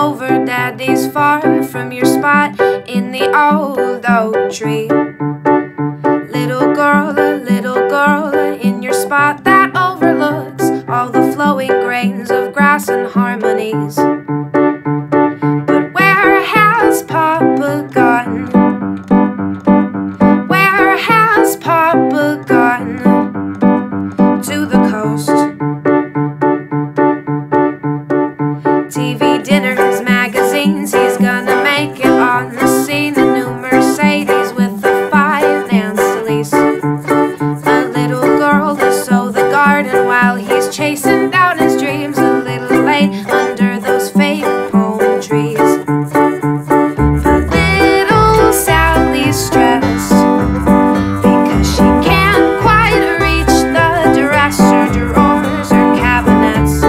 over Daddy's farm from your spot in the old oak tree. Little girl, in your spot that overlooks all the flowing grains of grass and harmonies. But where has Papa gone? Where has Papa gone? To the coast. TV dinners, magazines, he's gonna make it on the scene. A new Mercedes with a finance lease. A little girl to sow the garden while he's chasing down his dreams. A little late under those fake palm trees. But little Sally's stressed because she can't quite reach the dresser drawers or cabinets.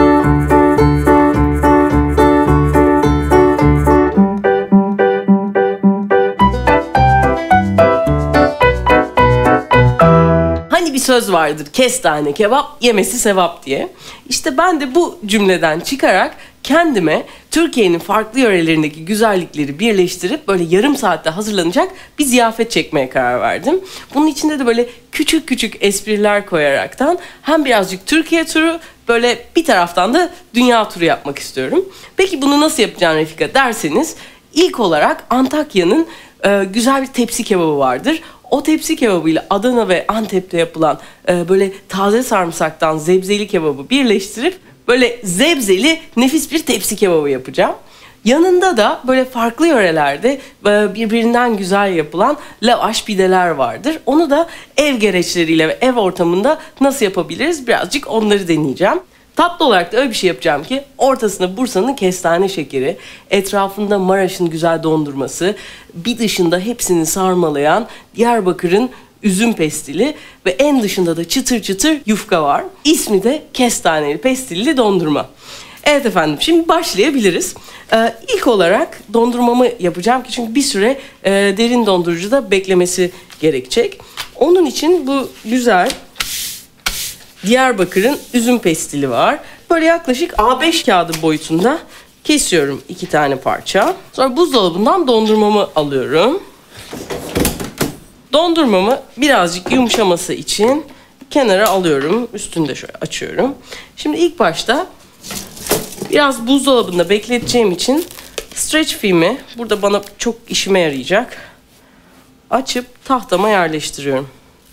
Hani bir söz vardır, kestane kebap yemesi sevap diye. İşte ben de bu cümleden çıkarak kendime Türkiye'nin farklı yörelerindeki güzellikleri birleştirip böyle yarım saatte hazırlanacak bir ziyafet çekmeye karar verdim. Bunun içinde de böyle küçük küçük espriler koyaraktan hem birazcık Türkiye turu, böyle bir taraftan da dünya turu yapmak istiyorum. Peki bunu nasıl yapacağım Refika derseniz, ilk olarak Antakya'nın güzel bir tepsi kebabı vardır. O tepsi kebabıyla Adana ve Antep'te yapılan böyle taze sarımsaktan zebzeli kebabı birleştirip böyle zebzeli nefis bir tepsi kebabı yapacağım. Yanında da böyle farklı yörelerde birbirinden güzel yapılan lavaş pideler vardır. Onu da ev gereçleriyle ve ev ortamında nasıl yapabiliriz, birazcık onları deneyeceğim. Tatlı olarak da öyle bir şey yapacağım ki ortasında Bursa'nın kestane şekeri, etrafında Maraş'ın güzel dondurması, bir dışında hepsini sarmalayan Diyarbakır'ın üzüm pestili ve en dışında da çıtır çıtır yufka var. İsmi de kestaneli pestilli dondurma. Evet efendim, şimdi başlayabiliriz. İlk olarak dondurmamı yapacağım ki çünkü bir süre derin dondurucuda beklemesi gerekecek. Onun için bu güzel Diyarbakır'ın üzüm pestili var. Böyle yaklaşık A5 kağıdı boyutunda kesiyorum 2 tane parça. Sonra buzdolabından dondurmamı alıyorum. Dondurmamı birazcık yumuşaması için kenara alıyorum. Üstünde şöyle açıyorum. Şimdi ilk başta biraz buzdolabında bekleteceğim için stretch filmi, burada bana çok işime yarayacak, açıp tahtama yerleştiriyorum.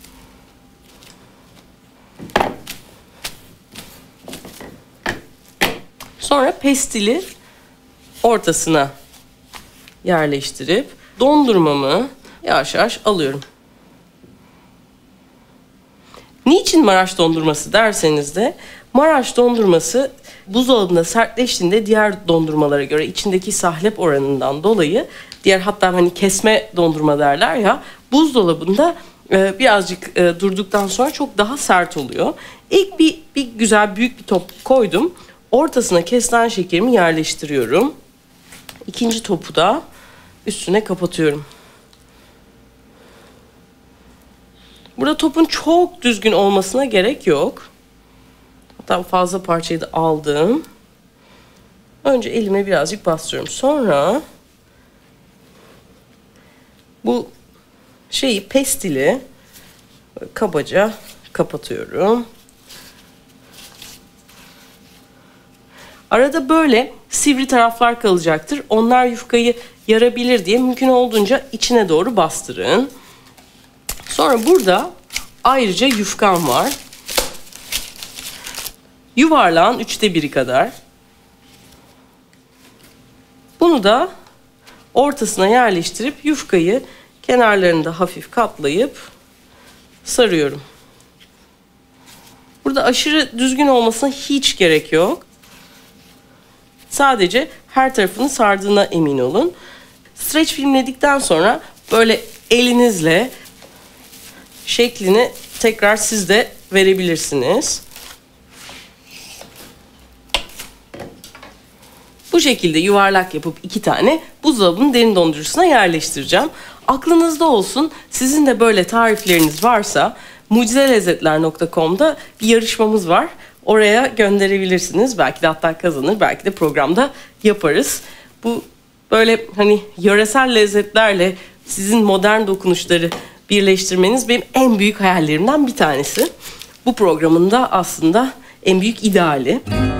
Sonra pestili ortasına yerleştirip dondurmamı yavaş yavaş alıyorum. Niçin Maraş dondurması derseniz de, Maraş dondurması buzdolabında sertleştiğinde diğer dondurmalara göre içindeki sahlep oranından dolayı, diğer hatta hani kesme dondurma derler ya, buzdolabında birazcık durduktan sonra çok daha sert oluyor. İlk bir güzel büyük bir top koydum. Ortasına kestane şekerimi yerleştiriyorum. İkinci topu da üstüne kapatıyorum. Burada topun çok düzgün olmasına gerek yok. Hatta fazla parçayı da aldım. Önce elime birazcık bastırıyorum. Sonra bu pestili kabaca kapatıyorum. Arada böyle sivri taraflar kalacaktır. Onlar yufkayı yarabilir diye mümkün olduğunca içine doğru bastırın. Sonra burada ayrıca yufkam var. Yuvarlağın 1/3 kadar. Bunu da ortasına yerleştirip yufkayı kenarlarını da hafif katlayıp sarıyorum. Burada aşırı düzgün olmasına hiç gerek yok. Sadece her tarafını sardığına emin olun. Streç filmledikten sonra böyle elinizle şeklini tekrar siz de verebilirsiniz. Bu şekilde yuvarlak yapıp 2 tane buzdolabının derin dondurucusuna yerleştireceğim. Aklınızda olsun, sizin de böyle tarifleriniz varsa mucizelezzetler.com'da bir yarışmamız var. Oraya gönderebilirsiniz. Belki de hatta kazanır, belki de programda yaparız. Bu böyle hani yöresel lezzetlerle sizin modern dokunuşları birleştirmeniz benim en büyük hayallerimden bir tanesi. Bu programın da aslında en büyük ideali.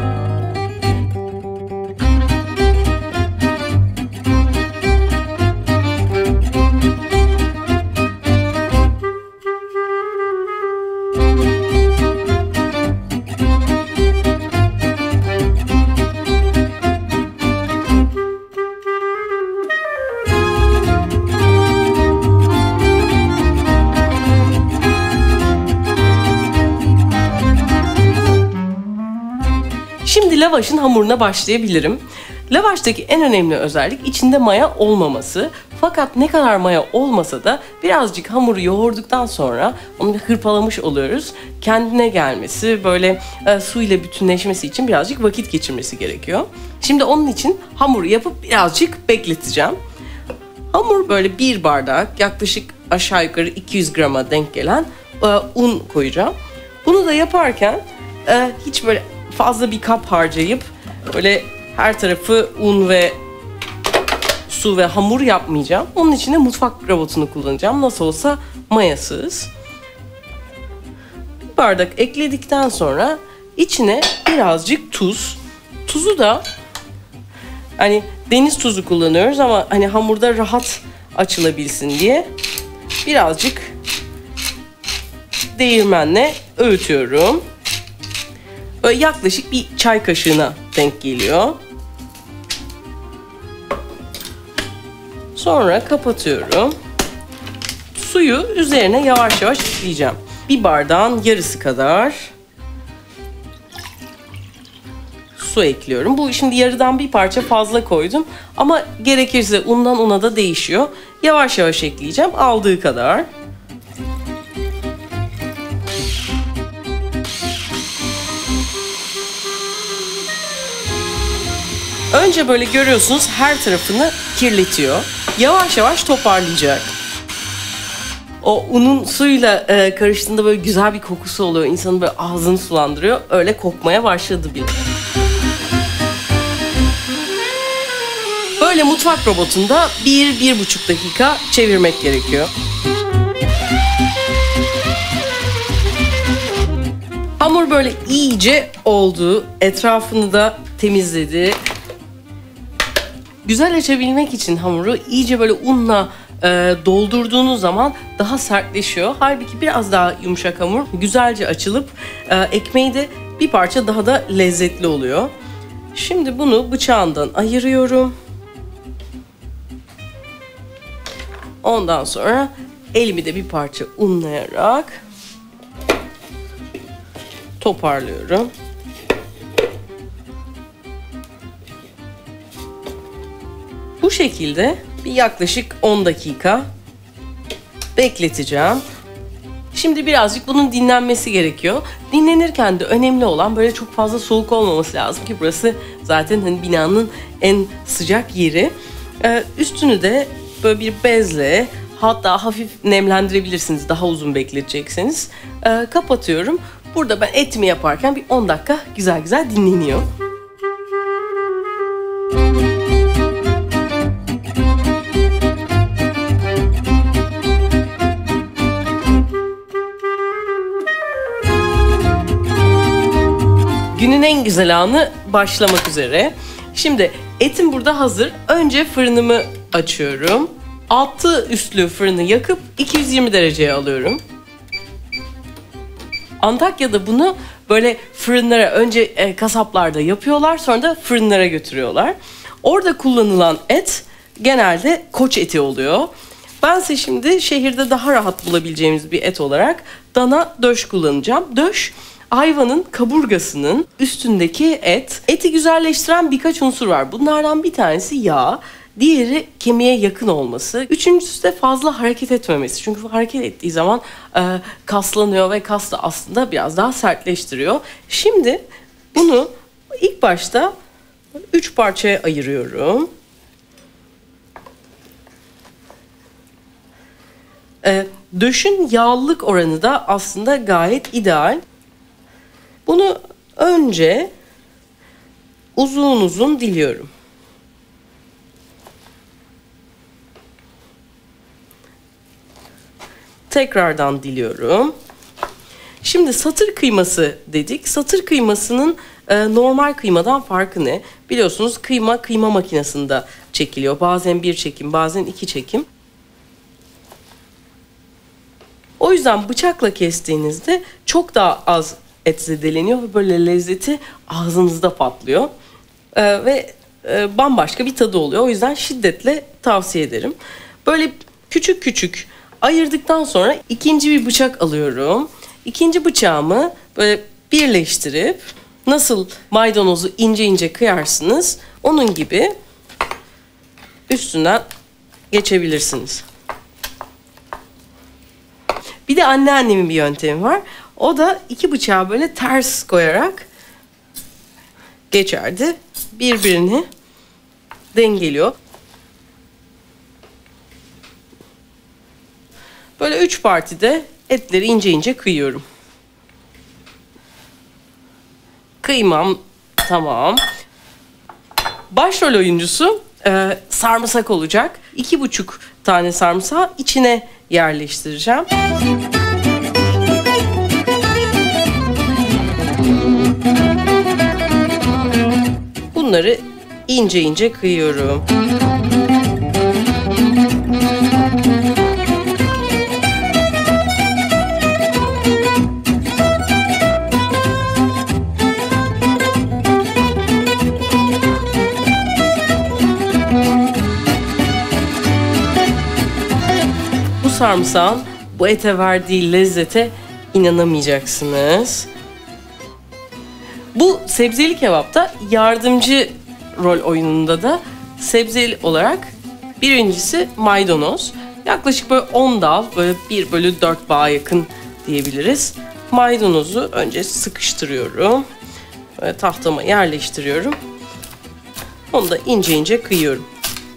Şimdi lavaşın hamuruna başlayabilirim. Lavaştaki en önemli özellik içinde maya olmaması. Fakat ne kadar maya olmasa da birazcık hamuru yoğurduktan sonra onu bir hırpalamış oluyoruz. Kendine gelmesi, böyle suyla bütünleşmesi için birazcık vakit geçirmesi gerekiyor. Şimdi onun için hamuru yapıp birazcık bekleteceğim. Hamur böyle bir bardak, yaklaşık aşağı yukarı 200 grama denk gelen un koyacağım. Bunu da yaparken hiç böyle fazla bir kap harcayıp böyle her tarafı un ve su ve hamur yapmayacağım. Onun için de mutfak robotunu kullanacağım. Nasıl olsa mayasız. Bir bardak ekledikten sonra içine birazcık tuz. Tuzu da hani deniz tuzu kullanıyoruz ama hani hamurda rahat açılabilsin diye birazcık değirmenle öğütüyorum. Böyle yaklaşık bir çay kaşığına denk geliyor. Sonra kapatıyorum. Suyu üzerine yavaş yavaş ekleyeceğim. Bir bardağın yarısı kadar su ekliyorum. Bu şimdi yarıdan bir parça fazla koydum. Ama gerekirse undan una da değişiyor. Yavaş yavaş ekleyeceğim. Aldığı kadar. Önce böyle görüyorsunuz her tarafını kirletiyor. Yavaş yavaş toparlayacak. O unun suyla karıştığında böyle güzel bir kokusu oluyor. İnsanın böyle ağzını sulandırıyor. Öyle kokmaya başladı bile. Böyle mutfak robotunda 1-1,5 dakika çevirmek gerekiyor. Hamur böyle iyice oldu. Etrafını da temizledi. Güzel açabilmek için hamuru iyice böyle unla doldurduğunuz zaman daha sertleşiyor. Halbuki biraz daha yumuşak hamur güzelce açılıp ekmeği de bir parça daha da lezzetli oluyor. Şimdi bunu bıçağından ayırıyorum. Ondan sonra elimi de bir parça unlayarak toparlıyorum. Bu şekilde bir yaklaşık 10 dakika bekleteceğim. Şimdi birazcık bunun dinlenmesi gerekiyor. Dinlenirken de önemli olan böyle çok fazla soğuk olmaması lazım ki burası zaten hani binanın en sıcak yeri. Üstünü de böyle bir bezle, hatta hafif nemlendirebilirsiniz daha uzun bekletecekseniz. Kapatıyorum. Burada ben etimi yaparken bir 10 dakika güzel güzel dinleniyor. Günün en güzel anı başlamak üzere. Şimdi etim burada hazır. Önce fırınımı açıyorum. Altı üstlü fırını yakıp 220 dereceye alıyorum. Antakya'da bunu böyle fırınlara, önce kasaplarda yapıyorlar, sonra da fırınlara götürüyorlar. Orada kullanılan et genelde koç eti oluyor. Bense şimdi şehirde daha rahat bulabileceğimiz bir et olarak dana döş kullanacağım. Döş, hayvanın kaburgasının üstündeki et. Eti güzelleştiren birkaç unsur var. Bunlardan bir tanesi yağ, diğeri kemiğe yakın olması. Üçüncüsü de fazla hareket etmemesi. Çünkü hareket ettiği zaman kaslanıyor ve kas da aslında biraz daha sertleştiriyor. Şimdi bunu ilk başta 3 parçaya ayırıyorum. Döşün yağlılık oranı da aslında gayet ideal. Bunu önce uzun uzun diliyorum. Tekrardan diliyorum. Şimdi satır kıyması dedik. Satır kıymasının normal kıymadan farkı ne? Biliyorsunuz kıyma makinesinde çekiliyor. Bazen bir çekim, bazen iki çekim. O yüzden bıçakla kestiğinizde çok daha az et zedeleniyor ve böyle lezzeti ağzınızda patlıyor. Ve bambaşka bir tadı oluyor. O yüzden şiddetle tavsiye ederim. Böyle küçük küçük ayırdıktan sonra ikinci bir bıçak alıyorum. İkinci bıçağımı böyle birleştirip nasıl maydanozu ince ince kıyarsınız onun gibi üstünden geçebilirsiniz. Bir de anneannemin bir yöntemi var. O da iki bıçağı böyle ters koyarak geçerdi. Birbirini dengeliyor. Böyle 3 partide etleri ince ince kıyıyorum. Kıymam tamam. Başrol oyuncusu sarımsak olacak. 2,5 tane sarımsağı içine yerleştireceğim. Bunları ince ince kıyıyorum. Bu sarımsağın bu ete verdiği lezzete inanamayacaksınız. Bu sebzeli kebapta yardımcı rol oyununda da sebzeli olarak birincisi maydanoz. Yaklaşık böyle 10 dal, böyle 1/4 bağa yakın diyebiliriz. Maydanozu önce sıkıştırıyorum. Böyle tahtama yerleştiriyorum. Onu da ince ince kıyıyorum.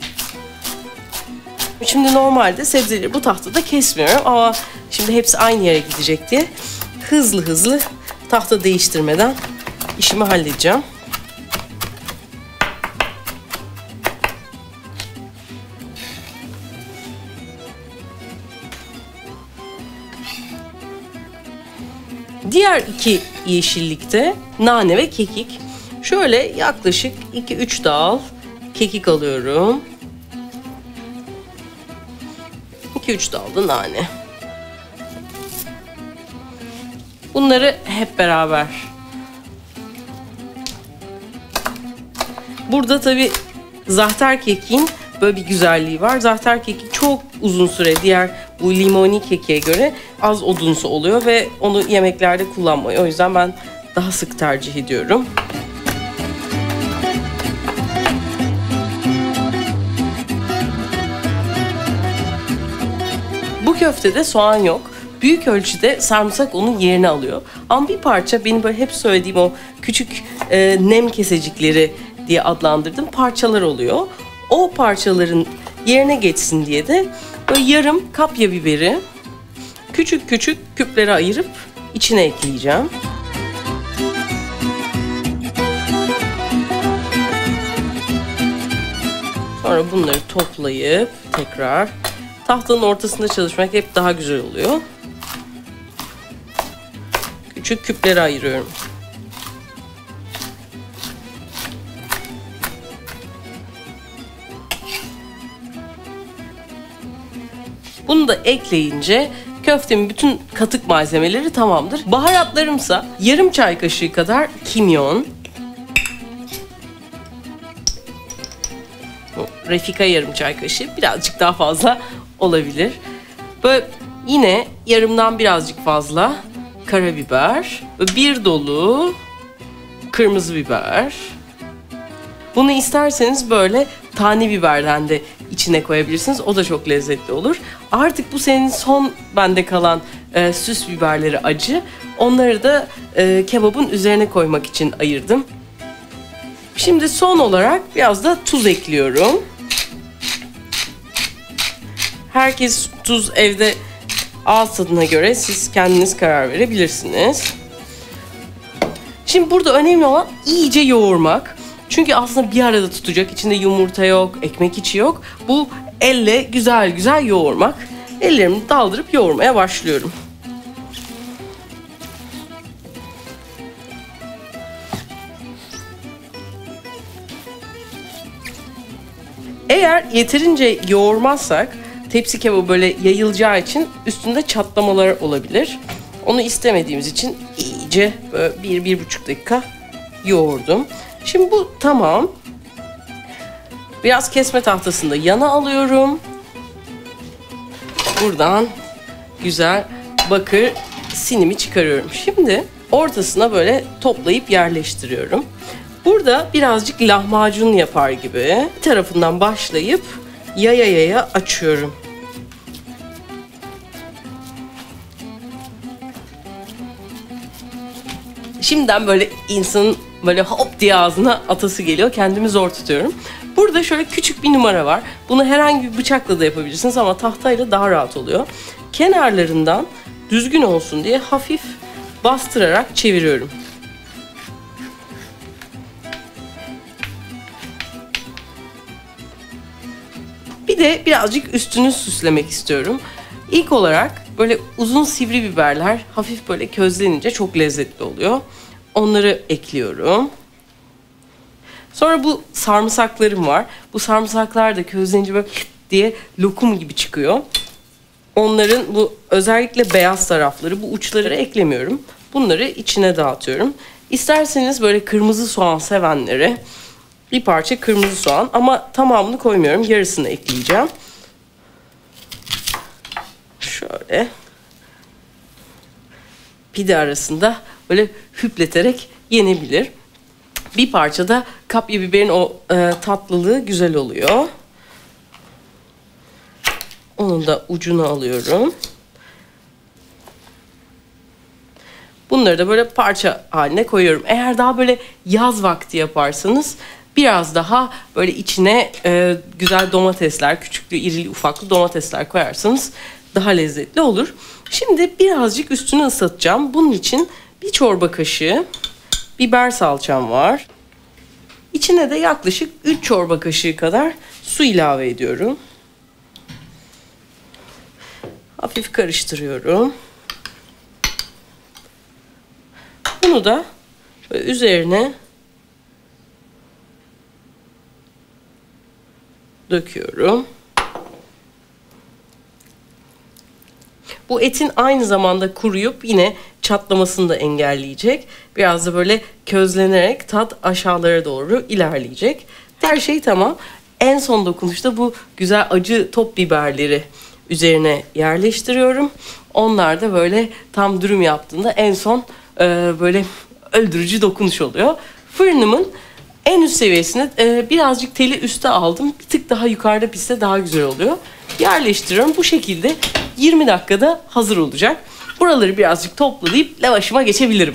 Şimdi normalde sebzeleri bu tahtada kesmiyorum ama şimdi hepsi aynı yere gidecek diye hızlı hızlı tahta değiştirmeden işimi halledeceğim. Diğer iki yeşillikte nane ve kekik. Şöyle yaklaşık 2-3 dal kekik alıyorum. 2-3 dal da nane. Bunları hep beraber. Burada tabii zahter kekiğin böyle bir güzelliği var. Zahter keki çok uzun süre diğer bu limoni kekiğe göre az odunsu oluyor ve onu yemeklerde kullanmayı. O yüzden ben daha sık tercih ediyorum. Bu köftede soğan yok. Büyük ölçüde sarımsak onun yerini alıyor. Ama bir parça benim böyle hep söylediğim o küçük nem kesecikleri diye adlandırdığım parçalar oluyor. O parçaların yerine geçsin diye de böyle yarım kapya biberi küçük küçük küplere ayırıp içine ekleyeceğim. Sonra bunları toplayıp tekrar tahtanın ortasında çalışmak hep daha güzel oluyor. Küçük küplere ayırıyorum. Bunu da ekleyince köftemin bütün katık malzemeleri tamamdır. Baharatlarımsa yarım çay kaşığı kadar kimyon, Refika yarım çay kaşığı, birazcık daha fazla olabilir. Böyle yine yarımdan birazcık fazla karabiber, bir dolu kırmızı biber. Bunu isterseniz böyle tane biberden de içine koyabilirsiniz. O da çok lezzetli olur. Artık bu senin son bende kalan süs biberleri acı. Onları da kebabın üzerine koymak için ayırdım. Şimdi son olarak biraz da tuz ekliyorum. Herkes tuz evde ağız tadına göre siz kendiniz karar verebilirsiniz. Şimdi burada önemli olan iyice yoğurmak. Çünkü aslında bir arada tutacak. İçinde yumurta yok, ekmek içi yok. Bu elle güzel güzel yoğurmak. ellerimi daldırıp yoğurmaya başlıyorum. Eğer yeterince yoğurmazsak tepsi kebabı böyle yayılacağı için üstünde çatlamalar olabilir. Onu istemediğimiz için iyice böyle 1-1,5 dakika yoğurdum. Şimdi bu tamam. Biraz kesme tahtasında yana alıyorum. Buradan güzel bakır sinimi çıkarıyorum. Şimdi ortasına böyle toplayıp yerleştiriyorum. Burada birazcık lahmacun yapar gibi bir tarafından başlayıp yaya açıyorum. Şimdiden böyle insanın böyle hop diye ağzına atası geliyor. Kendimi zor tutuyorum. Burada şöyle küçük bir numara var. Bunu herhangi bir bıçakla da yapabilirsiniz ama tahtayla daha rahat oluyor. Kenarlarından düzgün olsun diye hafif bastırarak çeviriyorum. Bir de birazcık üstünü süslemek istiyorum. İlk olarak böyle uzun sivri biberler hafif böyle közlenince çok lezzetli oluyor. Onları ekliyorum. Sonra bu sarımsaklarım var. Bu sarımsaklar da közlenince böyle diye lokum gibi çıkıyor. Onların bu özellikle beyaz tarafları, bu uçları eklemiyorum. Bunları içine dağıtıyorum. İsterseniz böyle kırmızı soğan sevenlere bir parça kırmızı soğan ama tamamını koymuyorum. Yarısını ekleyeceğim. Şöyle pide arasında böyle hüpleterek yenebilir. Bir parça da kapya biberin o tatlılığı güzel oluyor. Onun da ucunu alıyorum. Bunları da böyle parça haline koyuyorum. Eğer daha böyle yaz vakti yaparsanız biraz daha böyle içine güzel domatesler, küçüklü, irili, ufaklı domatesler koyarsanız daha lezzetli olur. Şimdi birazcık üstünü ısıtacağım. Bunun için bir çorba kaşığı biber salçam var. İçine de yaklaşık 3 çorba kaşığı kadar su ilave ediyorum. Hafif karıştırıyorum. Bunu da üzerine döküyorum. Bu etin aynı zamanda kuruyup yine çatlamasını da engelleyecek. Biraz da böyle közlenerek tat aşağılara doğru ilerleyecek. Her şey tamam. En son dokunuşta bu güzel acı top biberleri üzerine yerleştiriyorum. Onlar da böyle tam dürüm yaptığında en son böyle öldürücü dokunuş oluyor. Fırınımın en üst seviyesine birazcık teli üste aldım. Bir tık daha yukarıda pişse daha güzel oluyor. Yerleştiriyorum. Bu şekilde 20 dakikada hazır olacak. Buraları birazcık toplayıp lavaşıma geçebilirim.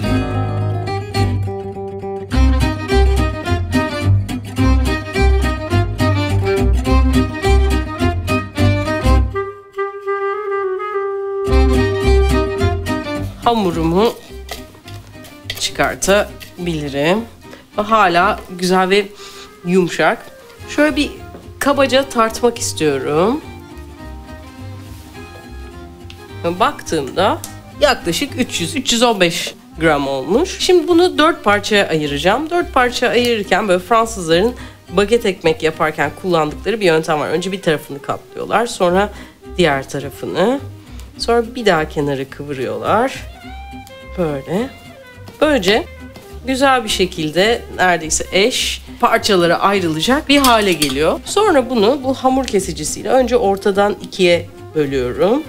Hamurumu çıkartabilirim. Hala güzel ve yumuşak. Şöyle bir kabaca tartmak istiyorum. Baktığımda yaklaşık 300-315 gram olmuş. Şimdi bunu 4 parçaya ayıracağım. 4 parçaya ayırırken böyle Fransızların baget ekmek yaparken kullandıkları bir yöntem var. Önce bir tarafını katlıyorlar. Sonra diğer tarafını. Sonra bir daha kenarı kıvırıyorlar. Böyle. Böylece güzel bir şekilde neredeyse eş parçalara ayrılacak bir hale geliyor. Sonra bunu bu hamur kesicisiyle önce ortadan ikiye bölüyorum.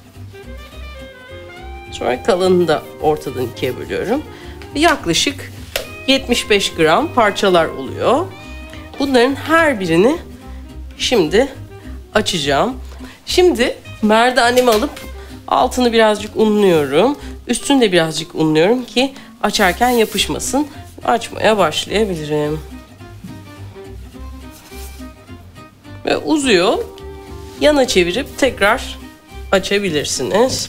Sonra kalanını da ortadan ikiye bölüyorum. Yaklaşık 75 gram parçalar oluyor. Bunların her birini şimdi açacağım. Şimdi merdanemi alıp altını birazcık unluyorum. Üstünü de birazcık unluyorum ki açarken yapışmasın. Açmaya başlayabilirim. Ve uzuyor. Yana çevirip tekrar açabilirsiniz.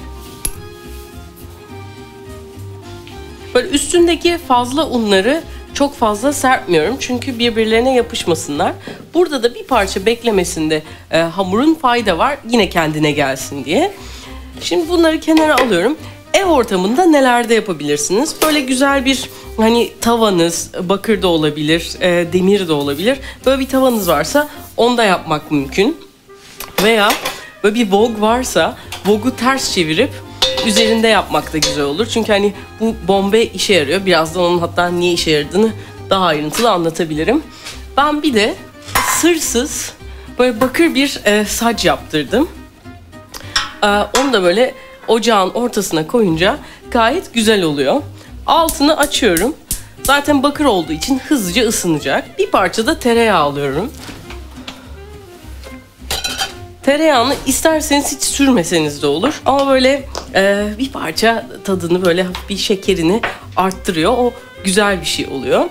Böyle üstündeki fazla unları çok fazla serpmiyorum çünkü birbirlerine yapışmasınlar. Burada da bir parça beklemesinde hamurun fayda var, yine kendine gelsin diye. Şimdi bunları kenara alıyorum. Ev ortamında nelerde yapabilirsiniz? Böyle güzel bir hani tavanız, bakır da olabilir, demir de olabilir. Böyle bir tavanız varsa onda yapmak mümkün. Veya böyle bir wok varsa wok'u ters çevirip üzerinde yapmak da güzel olur. Çünkü hani bu bombe işe yarıyor. Birazdan onun hatta niye işe yaradığını daha ayrıntılı anlatabilirim. Ben bir de sırsız böyle bakır bir sac yaptırdım. Onu da böyle ocağın ortasına koyunca gayet güzel oluyor. Altını açıyorum. Zaten bakır olduğu için hızlıca ısınacak. Bir parça da tereyağı alıyorum. Tereyağını isterseniz hiç sürmeseniz de olur. Ama böyle bir parça tadını, böyle hafif bir şekerini arttırıyor. O güzel bir şey oluyor.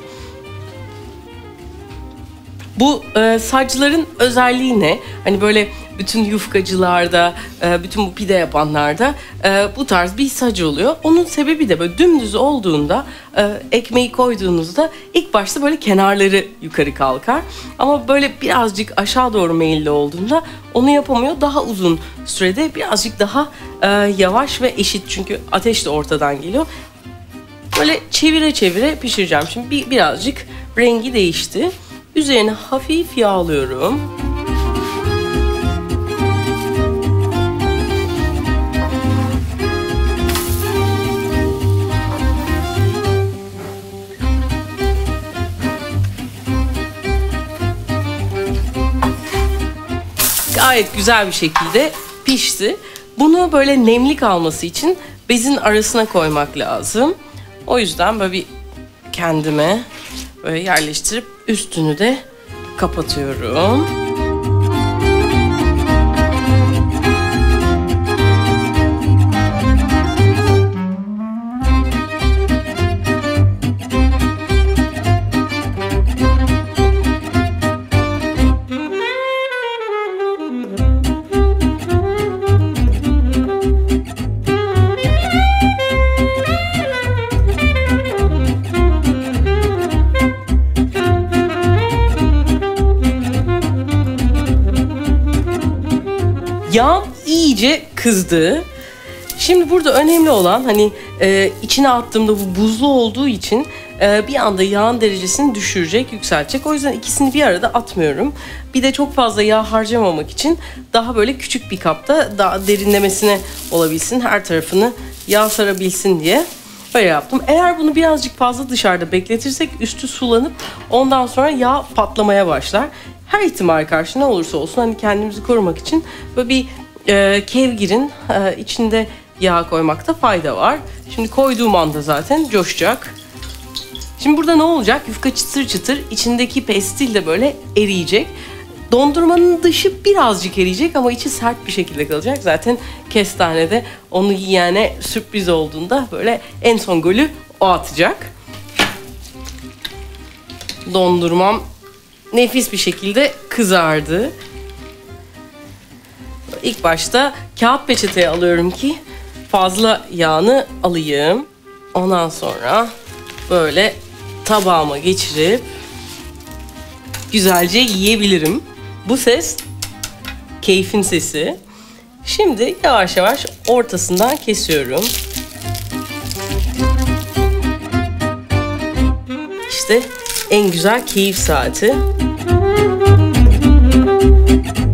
Bu sacların özelliği ne? Hani böyle bütün yufkacılarda, bütün bu pide yapanlarda bu tarz bir sac oluyor. Onun sebebi de böyle dümdüz olduğunda, ekmeği koyduğunuzda ilk başta böyle kenarları yukarı kalkar. Ama böyle birazcık aşağı doğru meyilli olduğunda onu yapamıyor. Daha uzun sürede birazcık daha yavaş ve eşit, çünkü ateş de ortadan geliyor. Böyle çevire çevire pişireceğim. Şimdi birazcık rengi değişti. Üzerine hafif yağlıyorum. Gayet güzel bir şekilde pişti. Bunu böyle nemli kalması için bezin arasına koymak lazım. O yüzden böyle bir kendime böyle yerleştirip üstünü de kapatıyorum. Yağ iyice kızdı. Şimdi burada önemli olan hani içine attığımda bu buzlu olduğu için bir anda yağın derecesini düşürecek, yükseltecek. O yüzden ikisini bir arada atmıyorum. Bir de çok fazla yağ harcamamak için daha böyle küçük bir kapta, daha derinlemesine olabilsin, her tarafını yağ sarabilsin diye böyle yaptım. Eğer bunu birazcık fazla dışarıda bekletirsek üstü sulanıp ondan sonra yağ patlamaya başlar. Her ihtimal karşı ne olursa olsun hani kendimizi korumak için böyle bir kevgirin içinde yağ koymakta fayda var. Şimdi koyduğum anda zaten coşacak. Şimdi burada ne olacak? Yufka çıtır çıtır, içindeki pestil de böyle eriyecek. Dondurmanın dışı birazcık eriyecek ama içi sert bir şekilde kalacak. Zaten kestanede onu yiyene sürpriz olduğunda böyle en son golü o atacak. Dondurmam nefis bir şekilde kızardı. İlk başta kağıt peçeteye alıyorum ki fazla yağını alayım. Ondan sonra böyle tabağıma geçirip güzelce yiyebilirim. Bu ses keyfin sesi. Şimdi yavaş yavaş ortasından kesiyorum. İşte en güzel keyif saati.